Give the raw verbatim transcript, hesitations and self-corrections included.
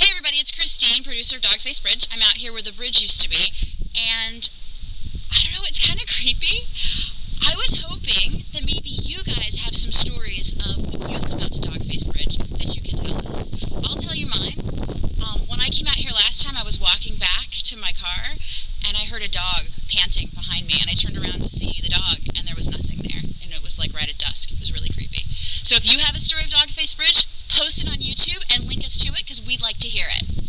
Hey everybody, it's Christine, producer of Dogface Bridge. I'm out here where the bridge used to be, and I don't know, it's kind of creepy. I was hoping that maybe you guys have some stories of when you've come out to Dogface Bridge that you can tell us. I'll tell you mine. Um, when I came out here last time, I was walking back to my car, and I heard a dog panting behind me, and I turned around to see the dog, and there was nothing there, and it was like right at dusk. It was really creepy. So if you have a story of Dogface Bridge, post it on YouTube and link us to it because we'd like to hear it.